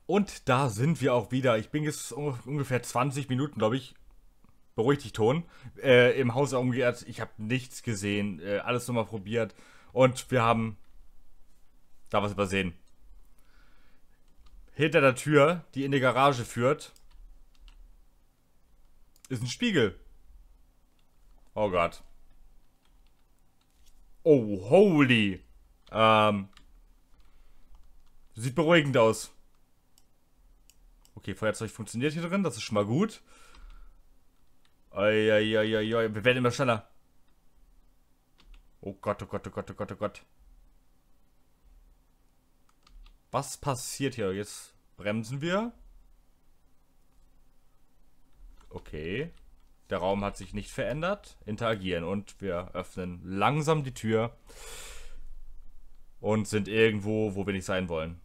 Und da sind wir auch wieder. Ich bin jetzt ungefähr 20 Minuten, glaube ich. Beruhig dich, Ton. Im Haus umgeirrt. Ich habe nichts gesehen. Alles nochmal probiert. Und wir haben da was übersehen. Hinter der Tür, die in die Garage führt, ist ein Spiegel. Oh Gott. Oh, holy. Ähm, Sieht beruhigend aus. Okay, Feuerzeug funktioniert hier drin. Das ist schon mal gut. Eieieiei, wir werden immer schneller. Oh Gott, oh Gott, oh Gott, oh Gott, oh Gott. Was passiert hier? Jetzt bremsen wir. Okay. Der Raum hat sich nicht verändert. Interagieren und wir öffnen langsam die Tür. Und sind irgendwo, wo wir nicht sein wollen.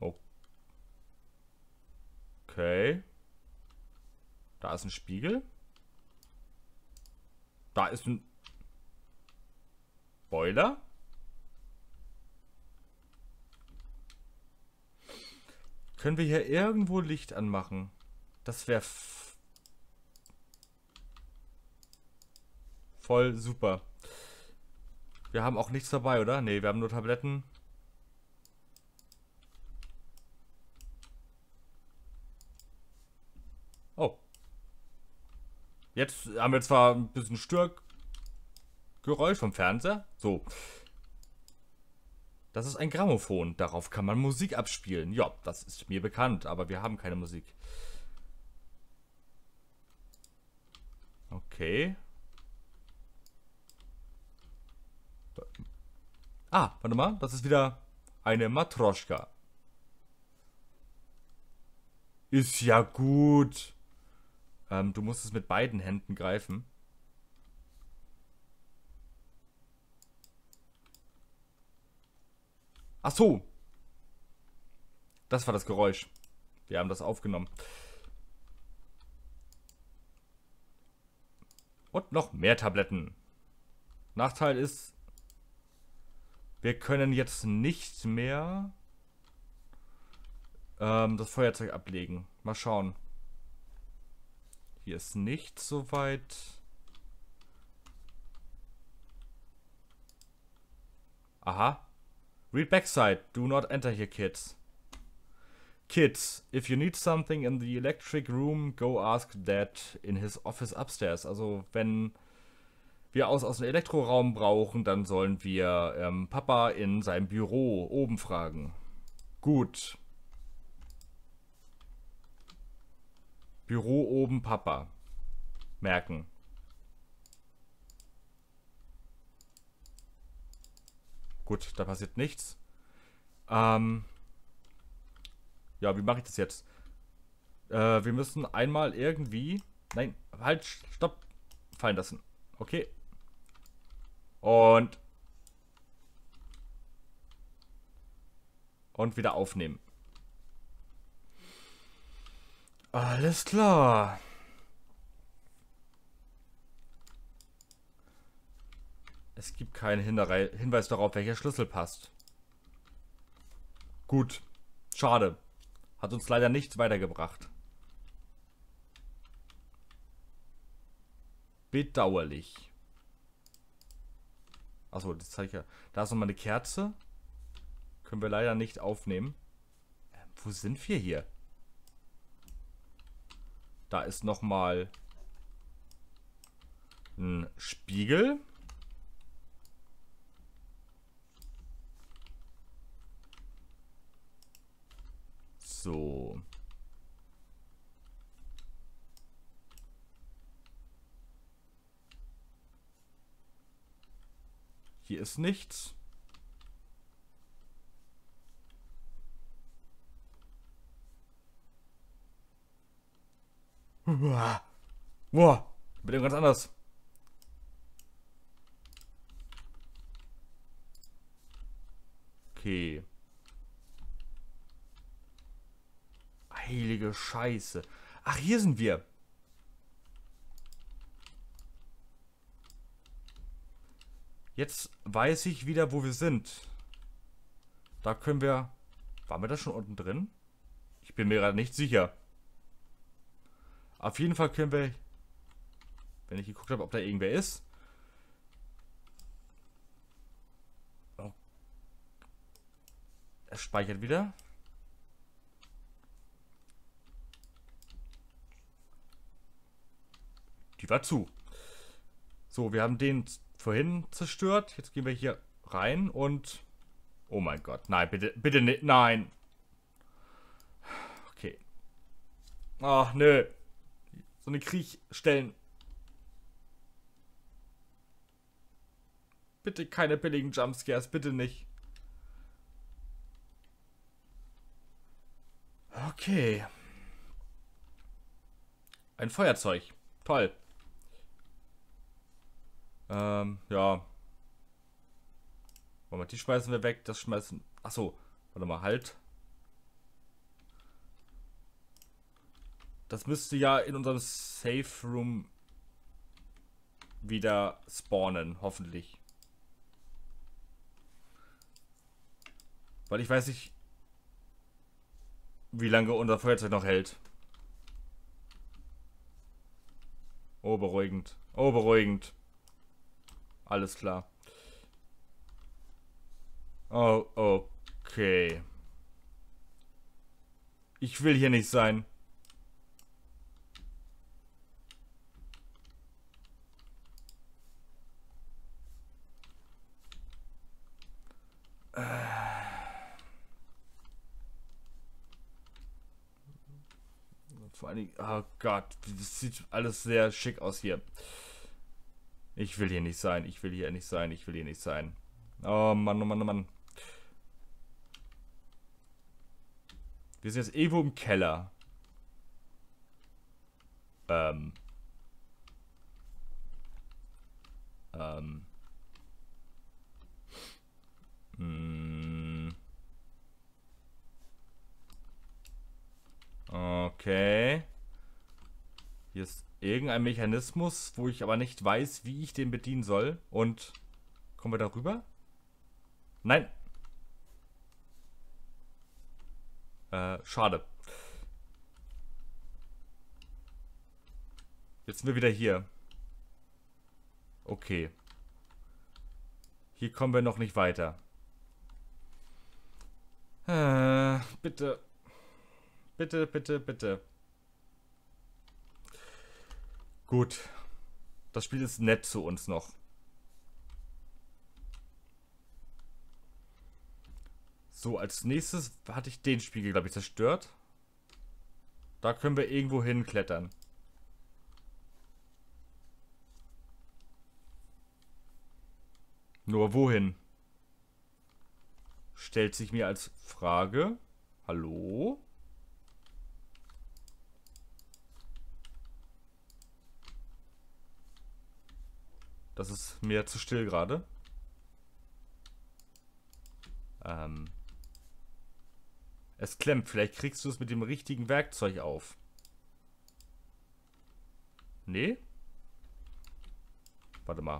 Okay. Da ist ein Spiegel. Da ist ein Boiler. Können wir hier irgendwo Licht anmachen? Das wäre voll super. Wir haben auch nichts dabei, oder? Ne, wir haben nur Tabletten. Oh. Jetzt haben wir zwar ein bisschen Störgeräusch vom Fernseher. So. Das ist ein Grammophon. Darauf kann man Musik abspielen. Ja, das ist mir bekannt, aber wir haben keine Musik. Okay. Ah, warte mal. Das ist wieder eine Matroschka. Ist ja gut. Du musst es mit beiden Händen greifen. Ach so. Das war das Geräusch. Wir haben das aufgenommen. Und noch mehr Tabletten. Nachteil ist, wir können jetzt nicht mehr das Feuerzeug ablegen. Mal schauen. Hier ist nicht so weit. Aha. Read backside. Do not enter here, kids. Kids, if you need something in the electric room, go ask Dad in his office upstairs. Also, wenn wir aus dem Elektroraum brauchen, dann sollen wir Papa in seinem Büro oben fragen. Gut. Büro oben Papa. Merken. Gut, da passiert nichts. Ja, wie mache ich das jetzt? Wir müssen einmal irgendwie... Nein, halt, stopp. Fallen lassen. Okay. Und wieder aufnehmen. Alles klar. Es gibt keinen Hinweis darauf, welcher Schlüssel passt. Gut. Schade. Hat uns leider nichts weitergebracht. Bedauerlich. Achso, das zeige ich ja. Da ist nochmal eine Kerze. Können wir leider nicht aufnehmen. Wo sind wir hier? Da ist nochmal ein Spiegel. So. Hier ist nichts. Boah, mit dem ganz anders. Okay. Heilige Scheiße. Ach, hier sind wir. Jetzt weiß ich wieder, wo wir sind. Da können wir... Waren wir da schon unten drin? Ich bin mir gerade nicht sicher. Auf jeden Fall können wir, wenn ich geguckt habe, ob da irgendwer ist. Oh. Es speichert wieder. Die war zu. So, wir haben den vorhin zerstört. Jetzt gehen wir hier rein und... Oh mein Gott. Nein, bitte, bitte nicht. Nein. Okay. Ach, nö. So eine Kriechstellen. Bitte keine billigen Jumpscares. Bitte nicht. Okay. Ein Feuerzeug. Toll. Ja. Moment, die schmeißen wir weg. Das schmeißen... Achso. Warte mal, halt. Das müsste ja in unserem Safe Room wieder spawnen, hoffentlich. Weil ich weiß nicht, wie lange unser Feuerzeug noch hält. Oh, beruhigend. Oh, beruhigend. Alles klar. Oh, okay. Ich will hier nicht sein. Vor allen Dingen, oh Gott, das sieht alles sehr schick aus hier. Ich will hier nicht sein, ich will hier nicht sein, ich will hier nicht sein. Oh Mann, oh Mann, oh Mann. Wir sind jetzt irgendwo im Keller. Ähm. Okay. Hier ist irgendein Mechanismus, wo ich aber nicht weiß, wie ich den bedienen soll. Und kommen wir da rüber? Nein. Schade. Jetzt sind wir wieder hier. Okay. Hier kommen wir noch nicht weiter. Bitte. Bitte, bitte, bitte. Gut. Das Spiel ist nett zu uns noch. So, als nächstes hatte ich den Spiegel, glaube ich, zerstört. Da können wir irgendwo hinklettern. Nur wohin? Stellt sich mir als Frage. Hallo? Das ist mir zu still gerade. Es klemmt. Vielleicht kriegst du es mit dem richtigen Werkzeug auf. Nee? Warte mal.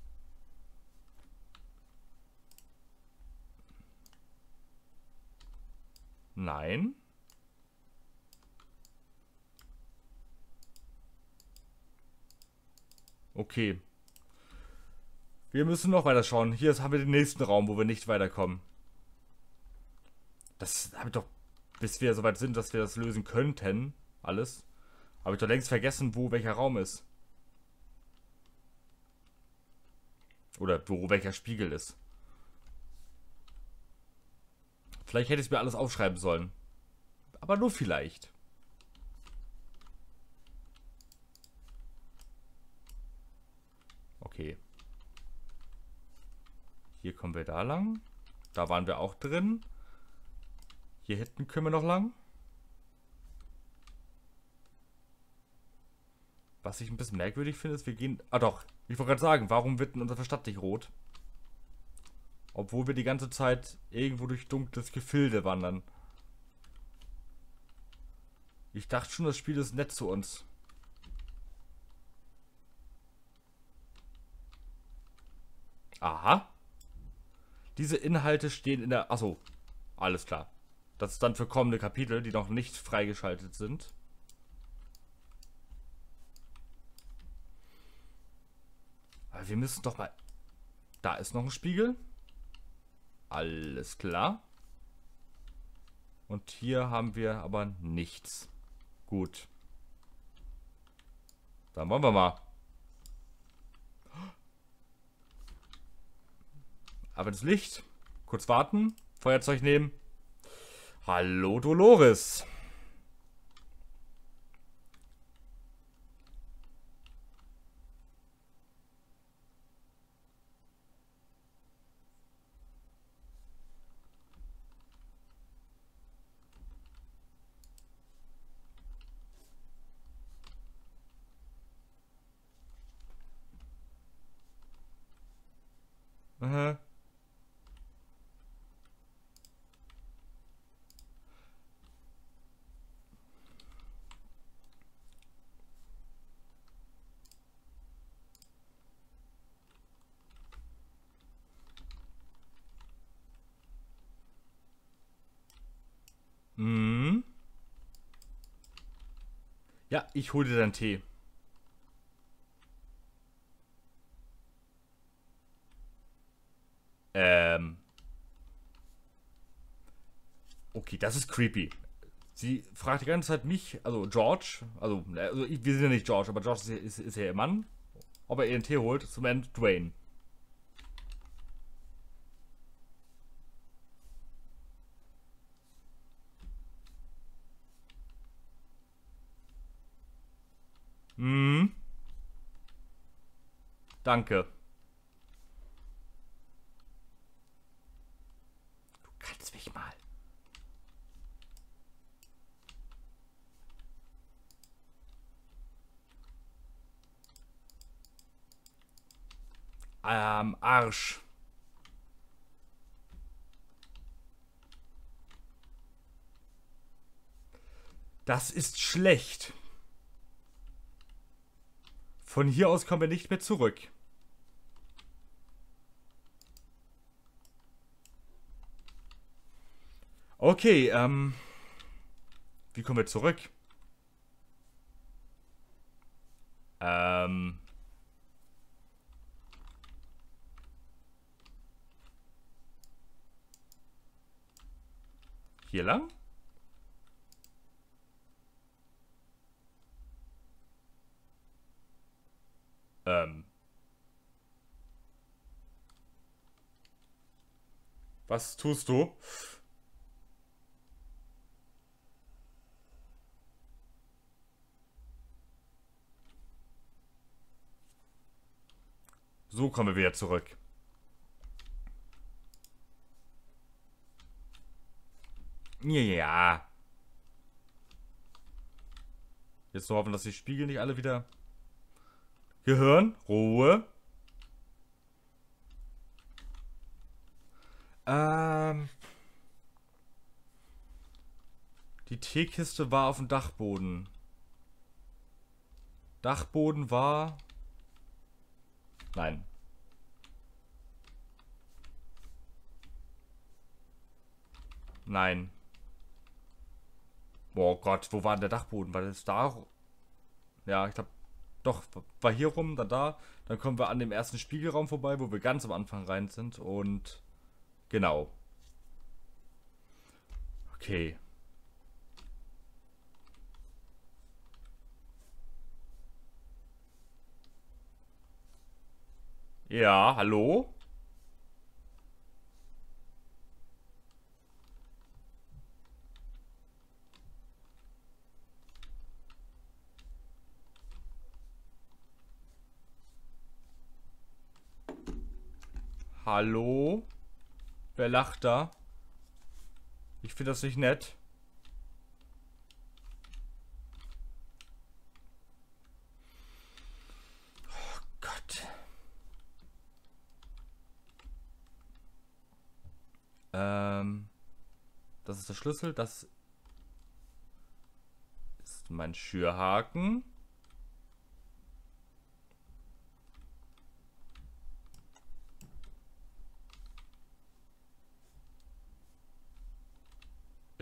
Nein. Okay. Wir müssen noch weiter schauen. Hier haben wir den nächsten Raum, wo wir nicht weiterkommen. Das habe ich doch, bis wir soweit sind, dass wir das lösen könnten, alles, habe ich doch längst vergessen, wo welcher Raum ist. Oder wo welcher Spiegel ist. Vielleicht hätte ich es mir alles aufschreiben sollen. Aber nur vielleicht. Okay. Hier kommen wir da lang. Da waren wir auch drin. Hier hinten können wir noch lang. Was ich ein bisschen merkwürdig finde, ist, wir gehen... Ah doch, ich wollte gerade sagen, warum wird denn unser Verstand nicht rot? Obwohl wir die ganze Zeit irgendwo durch dunkles Gefilde wandern. Ich dachte schon, das Spiel ist nett zu uns. Aha. Diese Inhalte stehen in der... Achso, alles klar. Das ist dann für kommende Kapitel, die noch nicht freigeschaltet sind. Aber wir müssen doch mal... Da ist noch ein Spiegel. Alles klar. Und hier haben wir aber nichts. Gut. Dann wollen wir mal. Aber das Licht. Kurz warten. Feuerzeug nehmen. Hallo Dolores. Aha. Mhm. Ja, ich hole dir deinen Tee. Okay, das ist creepy. Sie fragt die ganze Zeit mich, also George, wir sind ja nicht George, aber George ist ja ihr Mann, ob er ihren Tee holt, zum Ende Dwayne. Hm. Danke. Du kannst mich mal. Arsch. Das ist schlecht. Von hier aus kommen wir nicht mehr zurück. Okay, wie kommen wir zurück? Hier lang? Was tust du? So kommen wir wieder zurück. Ja. Jetzt nur hoffen, dass die Spiegel nicht alle wieder... Gehirn, Ruhe. Die Teekiste war auf dem Dachboden. Dachboden war... Nein. Nein. Oh Gott, wo war denn der Dachboden? War das da? Ja, ich glaube... Doch, war hier rum, dann da. Dann kommen wir an dem ersten Spiegelraum vorbei, wo wir ganz am Anfang rein sind. Und... Genau. Okay. Ja, hallo? Hallo? Wer lacht da? Ich finde das nicht nett. Oh Gott. Das ist der Schlüssel. Das ist mein Schürhaken.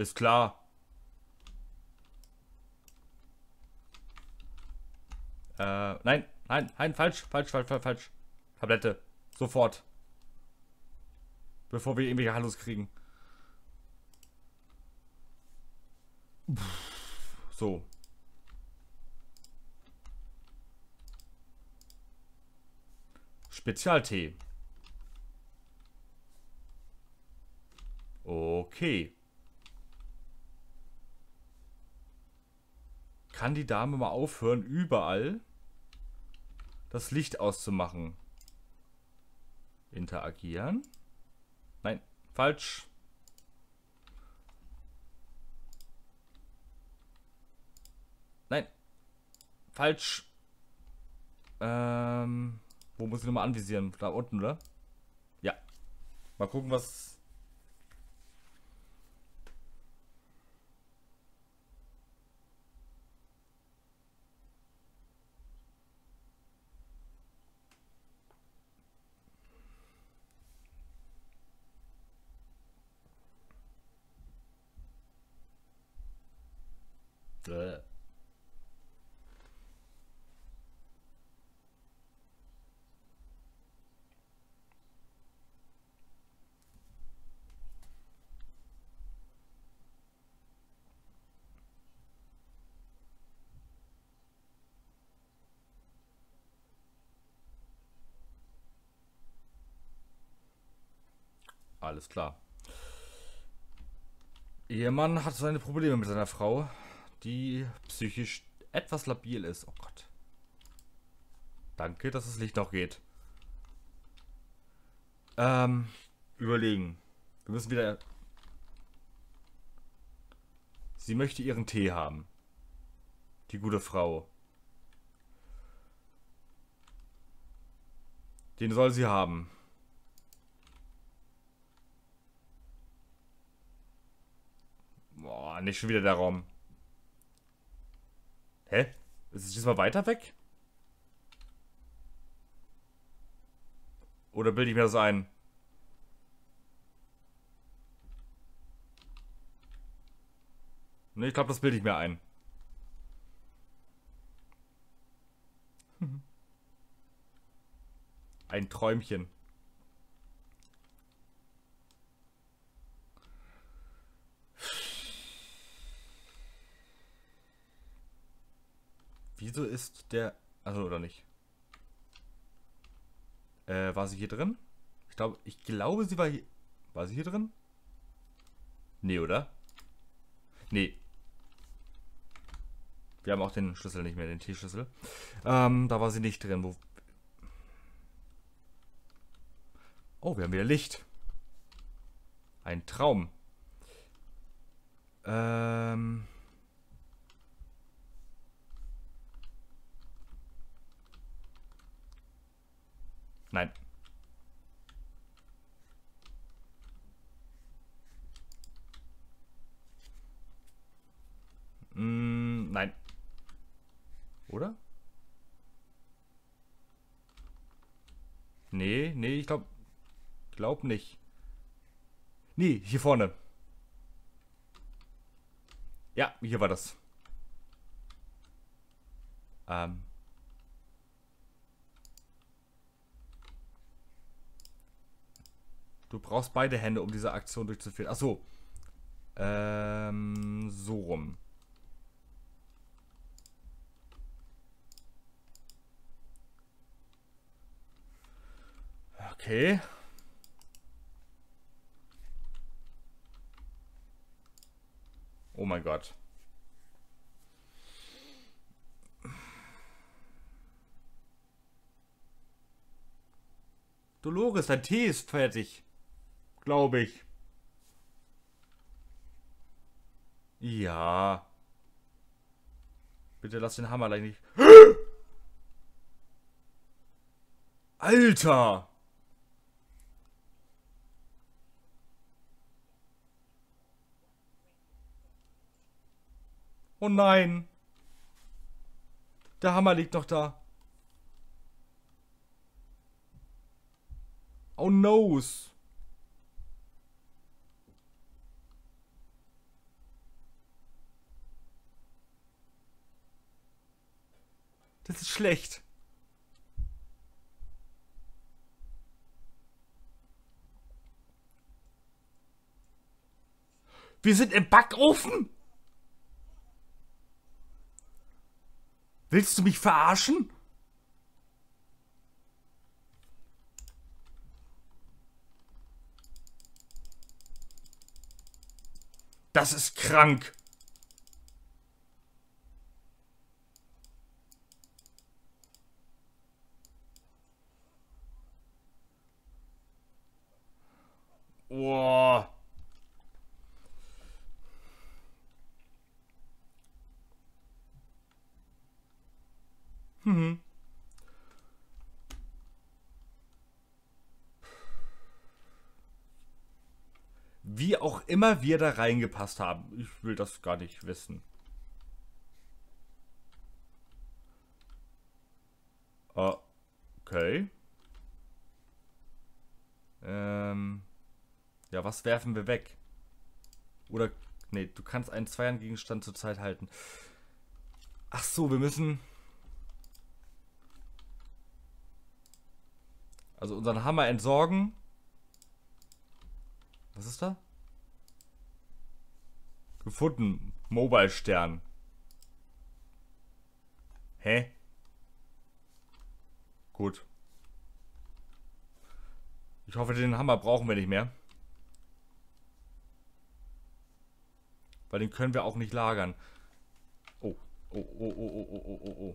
Ist klar. Nein, nein, nein, falsch. Tablette. Sofort. Bevor wir irgendwelche Hallos kriegen. So. Spezialtee. Okay. Kann die Dame mal aufhören, überall das Licht auszumachen? Interagieren? Nein, falsch. Nein, falsch. Wo muss ich nochmal anvisieren? Da unten, oder? Ja. Mal gucken, was... Alles klar. Ehemann hat seine Probleme mit seiner Frau, die psychisch etwas labil ist. Oh Gott. Danke, dass das Licht noch geht. Überlegen. Wir müssen wieder... Sie möchte ihren Tee haben. Die gute Frau. Den soll sie haben. Boah, nicht schon wieder der Raum. Hä? Ist es diesmal weiter weg? Oder bilde ich mir das ein? Ne, ich glaube, das bilde ich mir ein. Ein Träumchen. Wieso ist der... Also, oder nicht? War sie hier drin? Ich glaube, sie war hier... War sie hier drin? Nee, oder? Nee. Wir haben auch den Schlüssel nicht mehr, den T-Schlüssel. Da war sie nicht drin. Oh, wir haben wieder Licht. Ein Traum. Nein. Nein. Oder? Nee, ich glaub nicht. Nee, hier vorne. Ja, hier war das. Du brauchst beide Hände, um diese Aktion durchzuführen. Ach so. So rum. Okay. Oh mein Gott. Dolores, dein Tee ist fertig. Glaube ich. Ja. Bitte lass den Hammer gleich nicht. Alter! Oh nein! Der Hammer liegt noch da. Oh no! Das ist schlecht. Wir sind im Backofen? Willst du mich verarschen? Das ist krank. Oh. Wie auch immer wir da reingepasst haben. Ich will das gar nicht wissen. Okay. Ja, was werfen wir weg? Oder, nee, du kannst einen Zweiergegenstand zur Zeit halten. Ach so, wir müssen... Also unseren Hammer entsorgen. Was ist da? Gefunden. Mobile-Stern. Hä? Gut. Ich hoffe, den Hammer brauchen wir nicht mehr. Weil den können wir auch nicht lagern. Oh. Oh, oh, oh, oh, oh, oh, oh.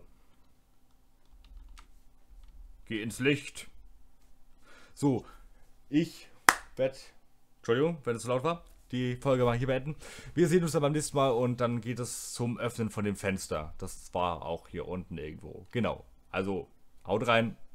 Geh ins Licht. So. Ich werde... Entschuldigung, wenn es zu laut war. Die Folge mal hier beenden. Wir sehen uns dann beim nächsten Mal und dann geht es zum Öffnen von dem Fenster. Das war auch hier unten irgendwo. Genau. Also, haut rein.